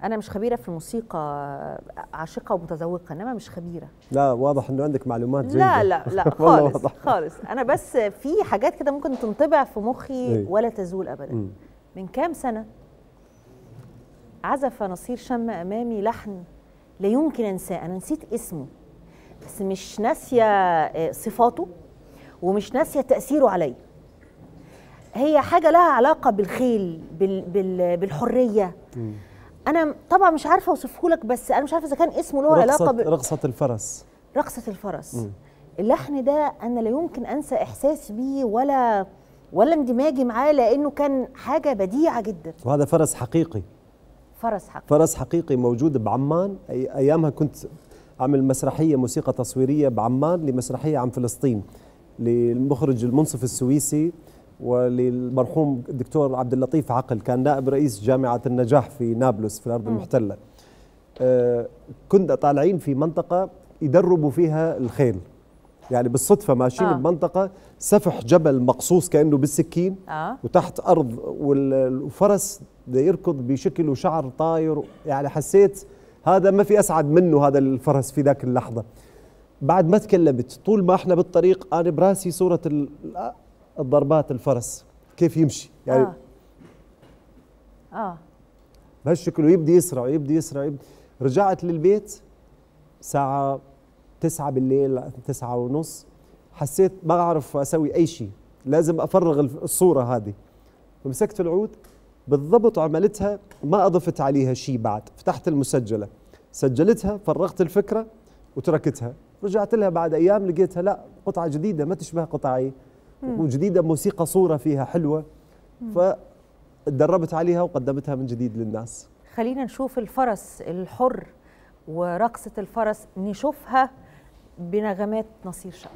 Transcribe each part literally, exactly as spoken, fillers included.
انا مش خبيره في الموسيقى، عاشقه ومتذوقه انما مش خبيره. لا واضح انه عندك معلومات جيده. لا لا لا خالص خالص. انا بس في حاجات كده ممكن تنطبع في مخي ولا تزول ابدا. م. من كام سنه عزف نصير شمة امامي لحن لا يمكن انساه. انا نسيت اسمه بس مش ناسيه صفاته ومش ناسيه تاثيره عليا. هي حاجه لها علاقه بالخيل، بال بال بالحريه. م. انا طبعا مش عارفه اوصفه لك، بس انا مش عارفه اذا كان اسمه له علاقه ب... رقصه الفرس. رقصه الفرس. م. اللحن ده انا لا يمكن انسى احساسي بيه ولا ولا اندماجي معاه، لانه كان حاجه بديعه جدا. وهذا فرس حقيقي. فرس حقيقي. فرس حقيقي موجود بعمان. أي ايامها كنت اعمل مسرحيه موسيقى تصويريه بعمان لمسرحيه عن فلسطين للمخرج المنصف السويسي وللمرحوم الدكتور عبد اللطيف عقل، كان نائب رئيس جامعة النجاح في نابلس في الأرض المحتلة. آه كنا طالعين في منطقة يدربوا فيها الخيل، يعني بالصدفة ماشيين آه. بمنطقة سفح جبل مقصوص كأنه بالسكين آه. وتحت أرض، والفرس ده يركض بشكل وشعر طاير، يعني حسيت هذا ما في أسعد منه هذا الفرس في ذاك اللحظة. بعد ما تكلمت طول ما احنا بالطريق أنا براسي صورة الضربات الفرس كيف يمشي يعني اه اه بهالشكل، ويبدي يسرع ويبدي يسرع ويبدي. رجعت للبيت ساعة تسعة بالليل، تسعة ونص، حسيت ما أعرف أسوي أي شيء، لازم أفرغ الصورة هذه. ومسكت العود بالضبط وعملتها، ما أضفت عليها شيء بعد. فتحت المسجلة سجلتها، فرغت الفكرة وتركتها. رجعت لها بعد أيام لقيتها لا، قطعة جديدة ما تشبه قطعي وجديدة، موسيقى صورة فيها حلوة، فتدربت عليها وقدمتها من جديد للناس. خلينا نشوف الفرس الحر ورقصة الفرس، نشوفها بنغمات نصير شمة.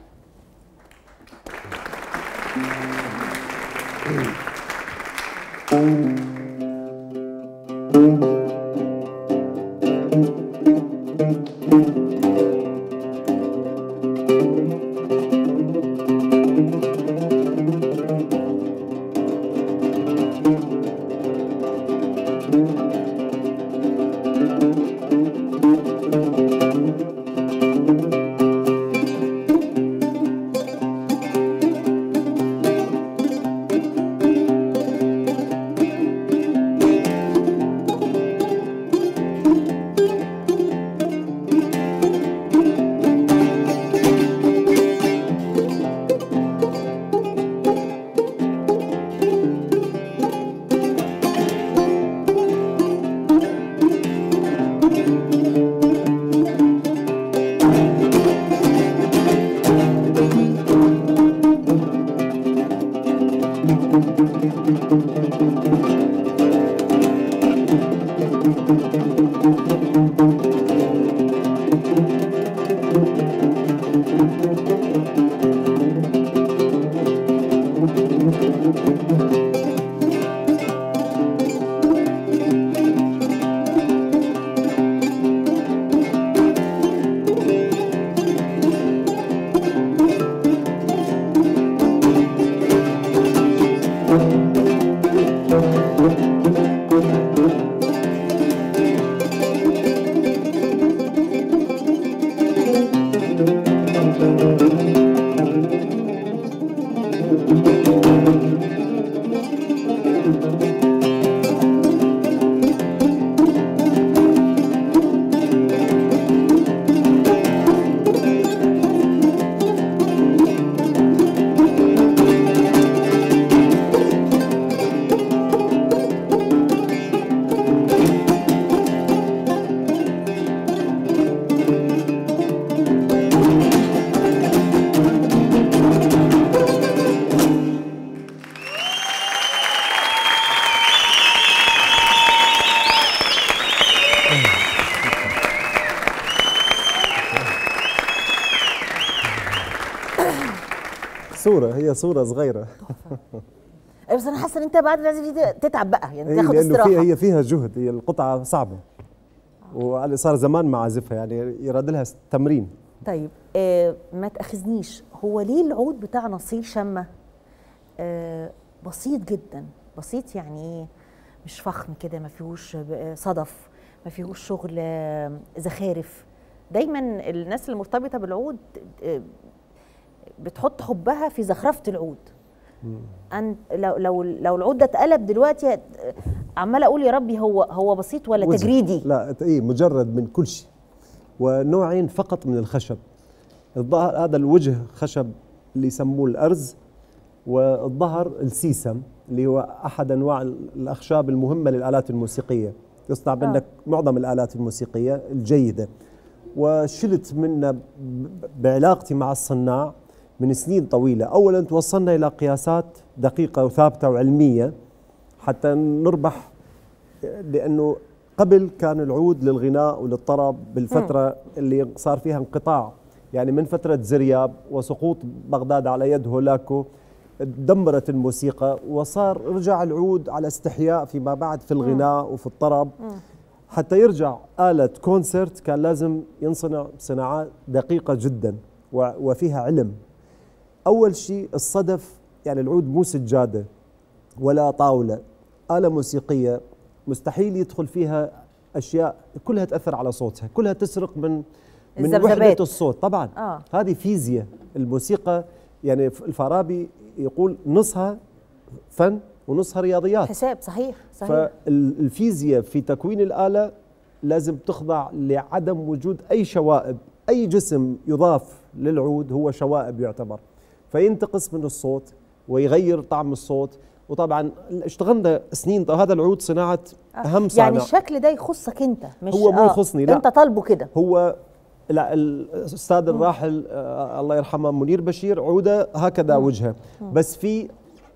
صورة، هي صورة صغيرة. بس أنا حاسة إن أنت بعد لازم تتعب بقى، يعني تاخد استراحة. فيها هي فيها جهد، هي القطعة صعبة. وأنا صار زمان ما أعزفها، يعني يراد لها تمرين. طيب آه ما تأخذنيش، هو ليه العود بتاع نصير شمة آه بسيط جدا، بسيط يعني إيه؟ مش فخم كده، ما فيهوش صدف، ما فيهوش شغل آه، زخارف. دايما الناس المرتبطه بالعود آه، بتحط حبها في زخرفه العود. أن لو لو لو العود ده اتقلب دلوقتي آه، عماله اقول يا ربي هو هو بسيط ولا وجه. تجريدي؟ لا ايه، مجرد من كل شيء، ونوعين فقط من الخشب. الظهر هذا الوجه خشب اللي يسموه الأرز، والظهر السيسم اللي هو أحد أنواع الأخشاب المهمة للآلات الموسيقية، يصنع منك آه. معظم الآلات الموسيقية الجيدة. وشلت منه بعلاقتي مع الصناع من سنين طويلة. أولا توصلنا إلى قياسات دقيقة وثابتة وعلمية حتى نربح، لأنه قبل كان العود للغناء وللطرب بالفترة م. اللي صار فيها انقطاع، يعني من فترة زرياب وسقوط بغداد على يد هولاكو دمرت الموسيقى، وصار رجع العود على استحياء فيما بعد في الغناء م. وفي الطرب. م. حتى يرجع آلة كونسرت كان لازم ينصنع صناعات دقيقة جدا وفيها علم. أول شيء الصدف، يعني العود مو سجادة ولا طاولة، آلة موسيقية مستحيل يدخل فيها أشياء كلها تأثر على صوتها، كلها تسرق من من وحدة الصوت. طبعا آه. هذه فيزياء الموسيقى، يعني الفارابي يقول نصها فن ونصها رياضيات، حساب. صحيح صحيح. فالفيزياء في تكوين الآلة لازم تخضع لعدم وجود أي شوائب. أي جسم يضاف للعود هو شوائب يعتبر، فينتقص من الصوت ويغير طعم الصوت. وطبعا اشتغلنا سنين. هذا العود صناعة أهم صناعة. يعني الشكل ده يخصك أنت، مش هو مو يخصني. آه. لا، أنت طالبه كده. هو لا، الأستاذ الراحل آه الله يرحمه منير بشير عودة هكذا وجهه، بس في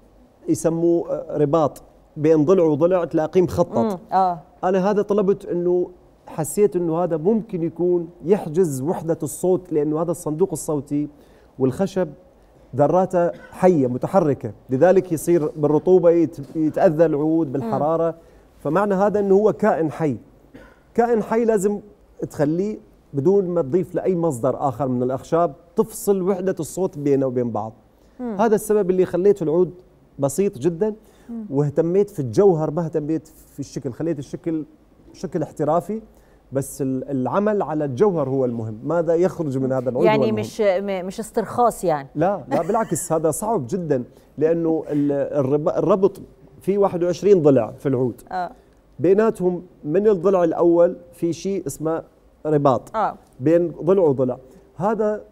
يسموه رباط بين ضلع وضلع تلاقيه مخطط. آه. أنا هذا طلبت إنه حسيت إنه هذا ممكن يكون يحجز وحدة الصوت، لأنه هذا الصندوق الصوتي والخشب ذراته حية متحركة، لذلك يصير بالرطوبة يتأذى العود بالحرارة. فمعنى هذا أنه هو كائن حي. كائن حي لازم تخليه بدون ما تضيف لأي مصدر آخر من الأخشاب تفصل وحدة الصوت بينه وبين بعض. مم. هذا السبب اللي خليت العود بسيط جدا. مم. واهتميت في الجوهر، ما اهتميت في الشكل. خليت الشكل شكل احترافي، بس العمل على الجوهر هو المهم. ماذا يخرج من هذا العود يعني مش مش استرخاص يعني. لا لا بالعكس، هذا صعب جدا، لأنه الربط في واحد وعشرين ضلع في العود. آه. بيناتهم من الضلع الأول في شيء اسمه رباط. آه. بين ضلع وضلع. هذا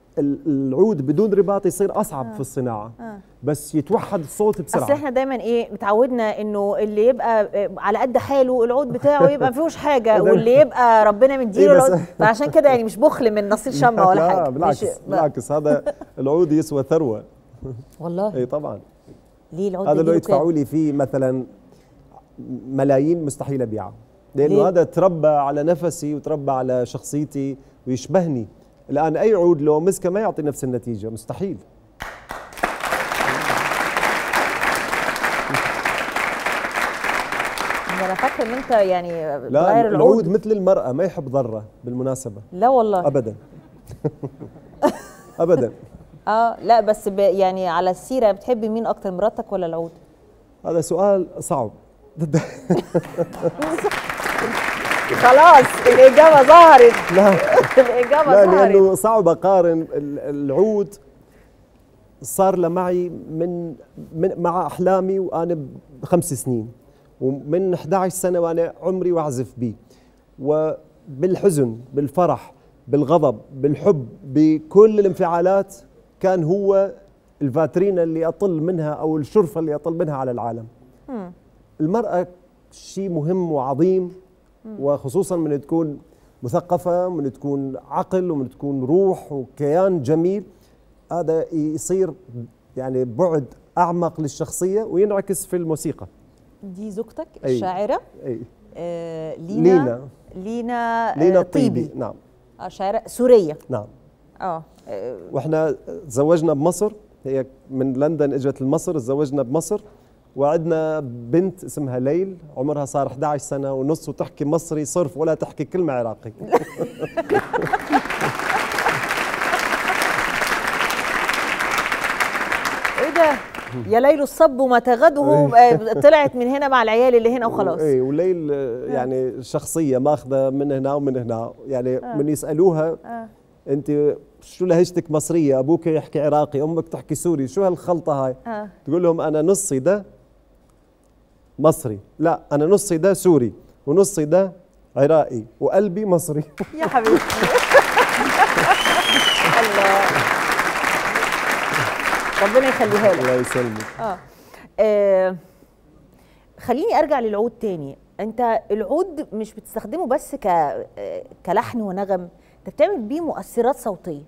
العود بدون رباط يصير أصعب. آه. في الصناعة. آه. بس يتوحد الصوت بسرعة. أصل احنا دايما ايه متعودنا انه اللي يبقى على قد حاله العود بتاعه يبقى ما فيهوش حاجة، واللي يبقى ربنا مديله العود. فعشان كده يعني مش بخل من نصير شمة ولا حاجة. لا بالعكس بالعكس، هذا العود يسوى ثروة. والله. اي طبعا. ليه العود هذا لو يدفعوا لي فيه مثلا ملايين مستحيل ابيعه، لانه هذا تربى على نفسي وتربى على شخصيتي ويشبهني. الان اي عود لو مسكه ما يعطي نفس النتيجه، مستحيل. انا فاكره ان انت يعني لا، تغير العود. العود مثل المراه ما يحب ضره بالمناسبه. لا والله ابدا. ابدا. اه لا بس يعني على السيره بتحبي مين اكتر، مراتك ولا العود؟ هذا سؤال صعب. خلاص الإجابة ظهرت. لا الإجابة لا ظهرت. لأنه صعب أقارن. العود صار له معي من, من مع أحلامي وأنا بخمس سنين، ومن إحدى عشرة سنة وأنا عمري وأعزف به، وبالحزن بالفرح بالغضب بالحب بكل الانفعالات كان هو الفاترينا اللي أطل منها أو الشرفة اللي أطل منها على العالم. م. المرأة شيء مهم وعظيم، وخصوصا من تكون مثقفة، من تكون عقل، ومن تكون روح وكيان جميل. هذا يصير يعني بعد أعمق للشخصية وينعكس في الموسيقى. دي زوجتك الشاعرة؟ أي. آه لينا لينا لينا, لينا آه طيبي. طيبي. نعم. آه شاعرة سورية. نعم. اه واحنا تزوجنا بمصر، هي من لندن اجت لمصر، تزوجنا بمصر، وعندنا بنت اسمها ليل عمرها صار إحدى عشرة سنة ونص وتحكي مصري صرف ولا تحكي كلمة عراقي. ايه ده؟ يا ليل الصب ومتى غده طلعت من هنا مع العيال اللي هنا وخلاص. اي وليل يعني شخصيه ماخذه من هنا ومن هنا، يعني آه. من يسالوها آه. انت شو لهجتك مصريه، ابوك يحكي عراقي، امك تحكي سوري، شو هالخلطه هاي؟ آه. تقول لهم انا نصي ده مصري، لا انا نصي ده سوري ونصي ده عراقي وقلبي مصري. يا حبيبتي الله ربنا يخليها لك. الله يسلمك. آه. اه خليني ارجع للعود تاني. انت العود مش بتستخدمه بس ك كلحن ونغم، انت بتعمل بيه مؤثرات صوتيه.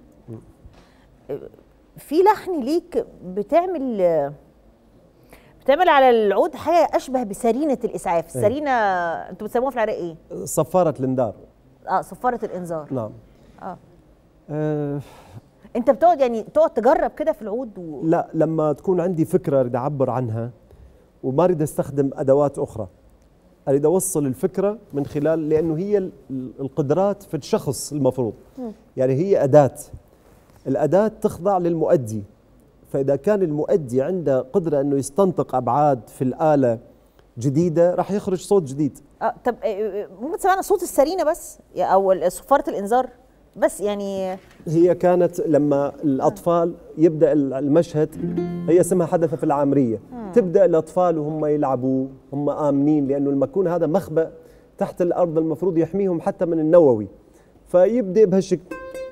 في لحن ليك بتعمل بتعمل على العود حاجه اشبه بسرينه الاسعاف. السرينه انتوا بتسموها في العراق ايه؟ صفاره الانذار. اه صفاره الانذار. نعم. اه, آه. انت بتقعد يعني تقعد تجرب كده في العود و... لا، لما تكون عندي فكره اريد اعبر عنها وما اريد استخدم ادوات اخرى، اريد اوصل الفكره من خلال، لانه هي القدرات في الشخص المفروض م. يعني هي اداه، الاداه تخضع للمؤدي، فاذا كان المؤدي عنده قدره انه يستنطق ابعاد في الاله جديده راح يخرج صوت جديد. اه طب ممكن تسمعنا صوت السرينه بس او صفاره الانذار بس؟ يعني هي كانت لما الاطفال يبدا المشهد، هي اسمها حدث في العامريه، مم. تبدا الاطفال وهم يلعبوا هم امنين، لانه المكون هذا مخبأ تحت الارض المفروض يحميهم حتى من النووي، فيبدا بهالشكل.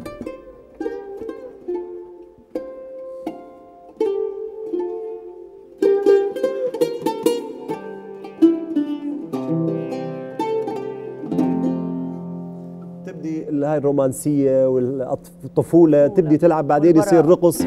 هاي الرومانسيه والطفوله تبدي تلعب، بعدين يصير رقص.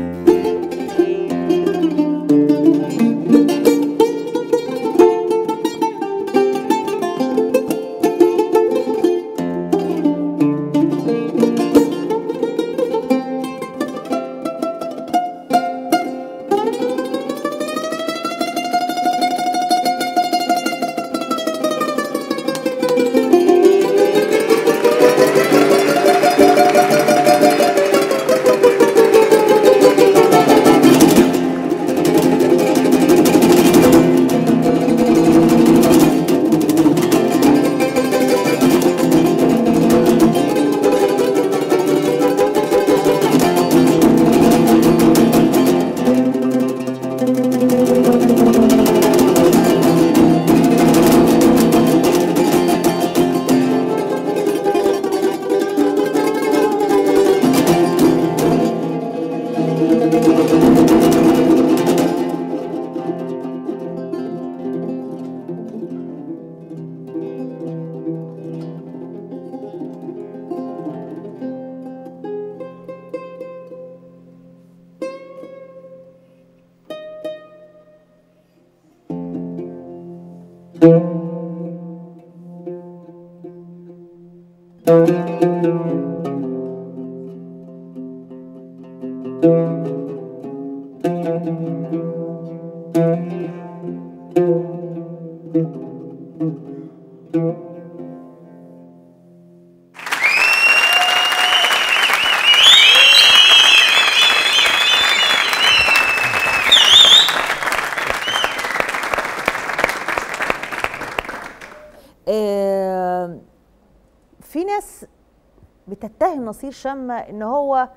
في ناس بتتهم نصير شمة ان هو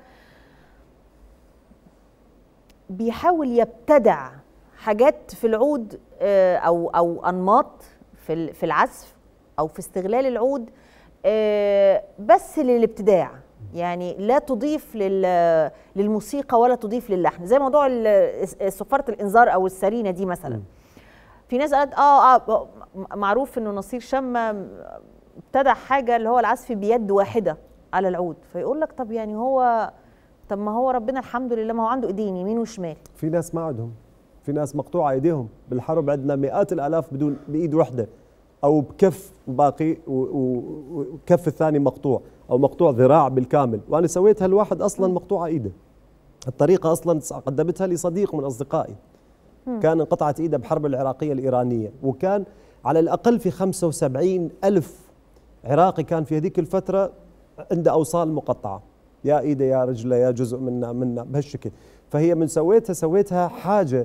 بيحاول يبتدع حاجات في العود او او انماط في في العزف او في استغلال العود بس للابتداع، يعني لا تضيف للموسيقى ولا تضيف للحن، زي موضوع صفارة الانذار او السرينة دي مثلا. في ناس قالت اه اه معروف انه نصير شمة ابتدع حاجه اللي هو العزف بيد واحده على العود، فيقول لك طب يعني هو طب ما هو ربنا الحمد لله ما هو عنده ايدين يمين وشمال. في ناس ما عندهم، في ناس مقطوعه ايديهم، بالحرب عندنا مئات الالاف بدون بايد واحده او بكف باقي وكف الثاني مقطوع او مقطوع ذراع بالكامل، وانا سويت هالواحد اصلا مقطوعه ايده. الطريقه اصلا قدمتها لي صديق من اصدقائي كان انقطعت ايده بحرب العراقيه الايرانيه، وكان على الاقل في خمسة وسبعين ألف عراقي كان في هذيك الفتره عنده اوصال مقطعه، يا ايده يا رجله يا جزء منا منا بهالشكل. فهي من سويتها سويتها حاجه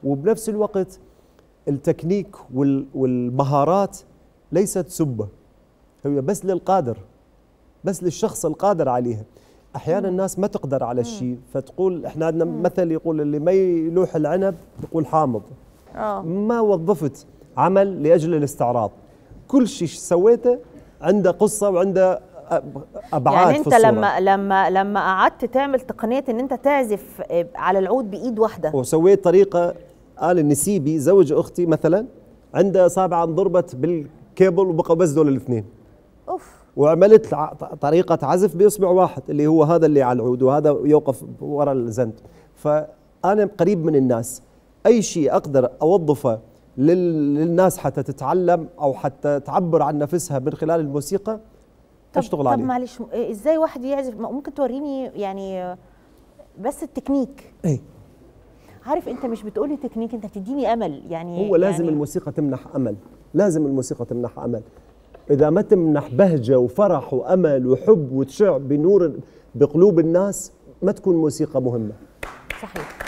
وبنفس الوقت التكنيك والمهارات ليست سبة، هي بس للقادر، بس للشخص القادر عليها. احيانا الناس ما تقدر على الشيء فتقول، احنا عندنا مثل يقول اللي ما يلوح العنب يقول حامض. اه ما وظفت عمل لاجل الاستعراض، كل شيء سويته عنده قصه وعنده ابعاد. يعني انت في الصورة. لما لما لما قعدت تعمل تقنيه ان انت تعزف على العود بايد واحده، وسويت طريقه، قال النسيبي زوج اختي مثلا عنده اصابع انضربت بالكيبل وبقى بس دول الاثنين. اوف. وعملت طريقه عزف باصبع واحد اللي هو هذا اللي على العود وهذا يوقف ورا الزند. فانا قريب من الناس، اي شيء اقدر اوظفه للناس حتى تتعلم او حتى تعبر عن نفسها من خلال الموسيقى اشتغل عليه. طب معلش، ازاي واحد يعزف؟ ممكن توريني يعني بس التكنيك؟ ايه، عارف انت مش بتقولي تكنيك، انت بتديني امل. يعني هو لازم يعني الموسيقى تمنح امل، لازم الموسيقى تمنح امل. اذا ما تمنح بهجه وفرح وامل وحب وتشع بنور بقلوب الناس ما تكون موسيقى مهمه. صحيح.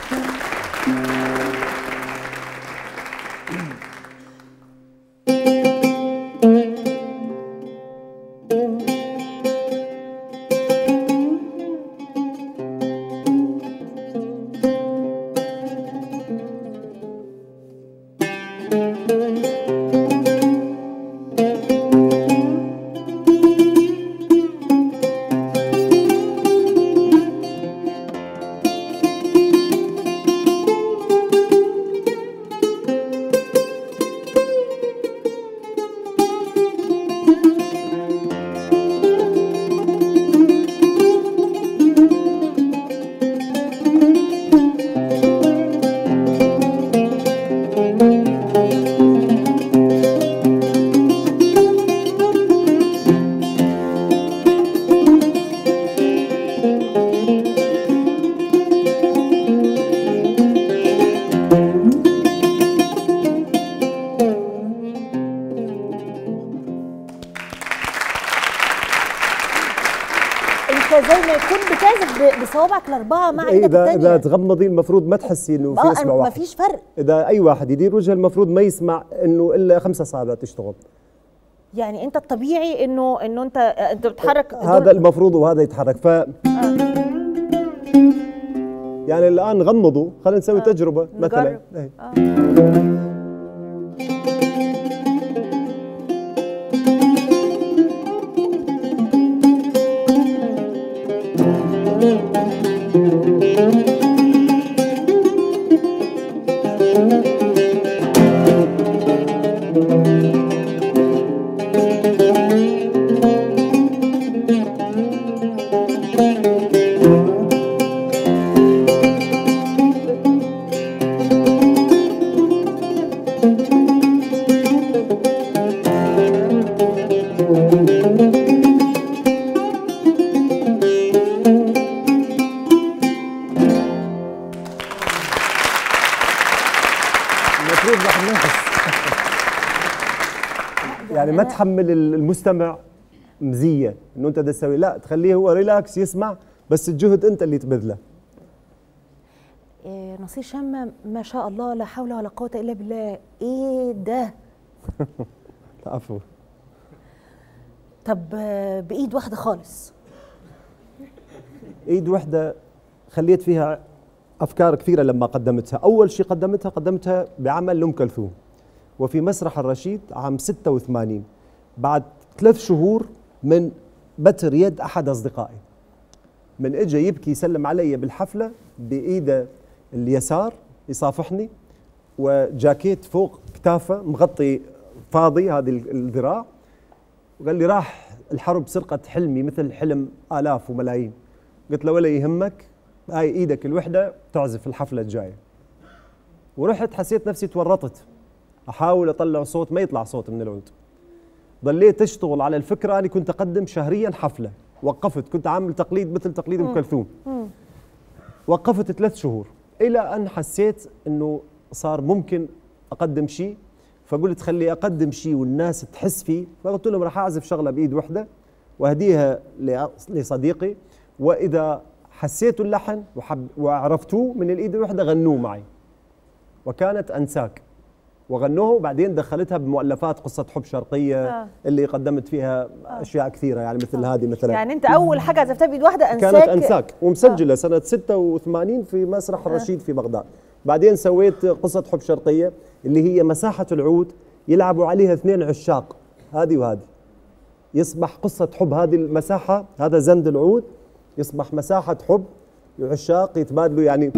زي ما يكون بتعزف بصوابعك الاربعه مع ايدك الثانيه. اذا تغمضي المفروض ما تحسي انه في اصبع واحد، ما فيش فرق. اذا اي واحد يدير وجهه المفروض ما يسمع انه الا خمسة اصابع تشتغل. يعني انت الطبيعي انه انه انت انت بتتحرك هذا المفروض وهذا يتحرك. ف آه. يعني الان غمضوا، خلينا نسوي آه. تجربه مثلا. آه. يعني ما تحمل المستمع مزيه انه انت بدك تسوي، لا تخليه هو ريلاكس يسمع، بس الجهد انت اللي تبذله. إيه نصير شامة ما شاء الله، لا حول ولا قوه الا بالله. ايه ده؟ عفوا. طب بايد واحده خالص؟ ايد واحده خليت فيها افكار كثيره لما قدمتها. اول شيء قدمتها قدمتها بعمل لأم كلثوم وفي مسرح الرشيد عام ستة وثمانين بعد ثلاث شهور من بتر يد احد اصدقائي. من اجى يبكي يسلم علي بالحفله بايده اليسار يصافحني وجاكيت فوق كتافه مغطي فاضي هذه الذراع، وقال لي راح الحرب سرقت حلمي مثل حلم آلاف وملايين. قلت له ولا يهمك، هاي ايدك الوحده تعزف الحفله الجايه. ورحت حسيت نفسي تورطت، احاول اطلع صوت ما يطلع صوت من العود. ضليت اشتغل على الفكره. انا كنت اقدم شهريا حفله، وقفت، كنت عامل تقليد مثل تقليد ام كلثوم. وقفت ثلاث شهور الى ان حسيت انه صار ممكن اقدم شيء، فقلت خلي اقدم شيء والناس تحس فيه. فقلت لهم راح اعزف شغله بايد وحده واهديها لصديقي، واذا حسيتوا اللحن وحب وعرفتوه من الايد الوحده غنوه معي. وكانت أنساك، وغنوها وبعدين دخلتها بمؤلفات قصة حب شرقية آه. اللي قدمت فيها آه. أشياء كثيرة يعني مثل آه. هذه مثلا. يعني أنت أول حاجة عزفتها بإيد واحدة أنساك. كانت أنساك ومسجلة آه. سنة ستة وثمانين في مسرح الرشيد آه. في بغداد. بعدين سويت قصة حب شرقية اللي هي مساحة العود يلعبوا عليها اثنين عشاق، هذه وهذه، يصبح قصة حب. هذه المساحة، هذا زند العود، يصبح مساحة حب، عشاق يتبادلوا يعني.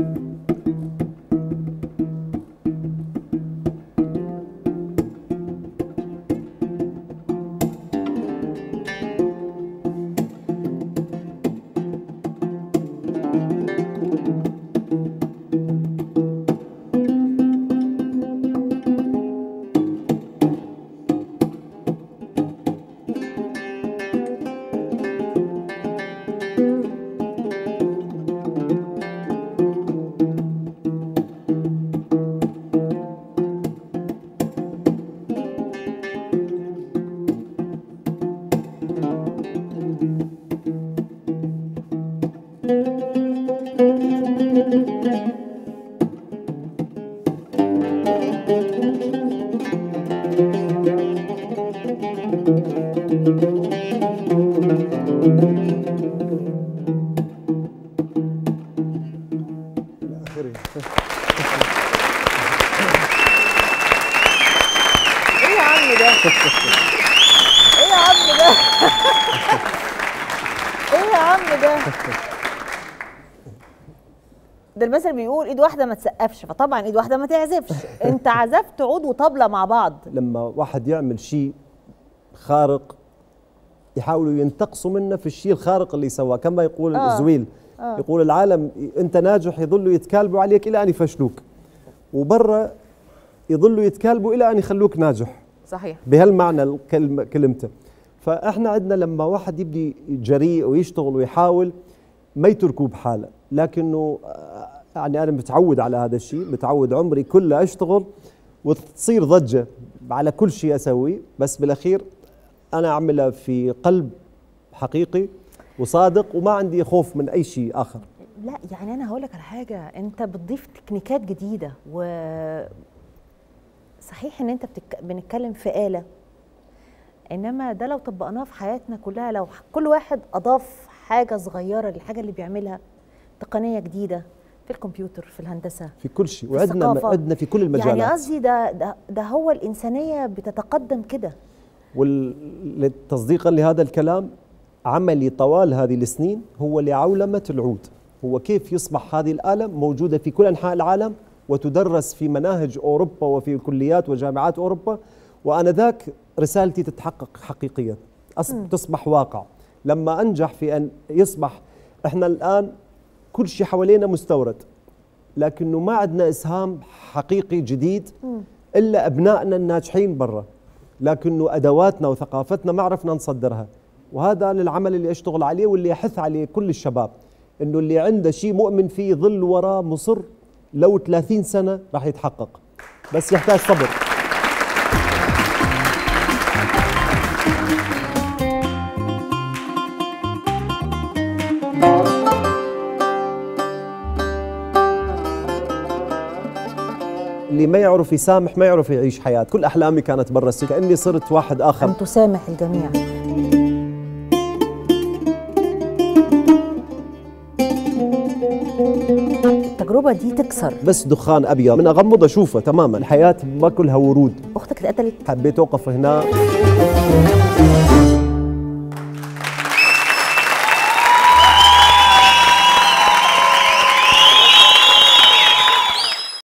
ايه يا عم ده؟ ايه يا عم ده؟ ايه يا عم ده؟ ده المثل بيقول ايد واحده ما تسقفش، فطبعا ايد واحده ما تعزفش. انت عزفت عود وطبله مع بعض. لما واحد يعمل شيء خارق يحاولوا ينتقصوا منه في الشيء الخارق اللي سواه، كما يقول آه. الزويل آه. يقول العالم انت ناجح يظلوا يتكالبوا عليك الى ان يفشلوك، وبرا يظلوا يتكالبوا الى ان يخلوك ناجح. صحيح. بهالمعنى الكلمه كلمته. فاحنا عندنا لما واحد يبدي جريء ويشتغل ويحاول ما يتركوه بحاله، لكنه يعني انا متعود على هذا الشيء، متعود عمري كله اشتغل وتصير ضجه على كل شيء اسويه، بس بالاخير انا اعملها في قلب حقيقي وصادق وما عندي خوف من اي شيء اخر. لا يعني انا هقول لك على حاجه، انت بتضيف تكنيكات جديده، و صحيح ان انت بتك... بنتكلم في آلة، انما ده لو طبقناه في حياتنا كلها، لو كل واحد اضاف حاجه صغيره للحاجه اللي بيعملها، تقنيه جديده في الكمبيوتر، في الهندسه، في كل شيء، وعدنا عدنا في كل المجالات. يعني قصدي ده, ده ده هو الانسانيه بتتقدم كده. وتصديقا لهذا الكلام، عملي طوال هذه السنين هو لعولمه العود، هو كيف يصبح هذه الآلة موجوده في كل انحاء العالم وتدرس في مناهج اوروبا وفي كليات وجامعات اوروبا، وانذاك رسالتي تتحقق حقيقيا، تصبح واقع. لما انجح في ان يصبح، احنا الان كل شيء حوالينا مستورد، لكنه ما عندنا اسهام حقيقي جديد الا ابنائنا الناجحين برا، لكنه ادواتنا وثقافتنا ما عرفنا نصدرها. وهذا العمل اللي اشتغل عليه واللي احث عليه كل الشباب، انه اللي عنده شيء مؤمن فيه ظل وراه مصر، لو ثلاثين سنة راح يتحقق، بس يحتاج صبر. اللي ما يعرف يسامح ما يعرف يعيش حياة. كل أحلامي كانت برا السجن، كأني صرت واحد آخر. أن تسامح الجميع. التجربة دي تكسر، بس دخان أبيض من أغمض أشوفه تماما. الحياة ما كلها ورود. أختك اتقتلت؟ حبيت أوقف هنا.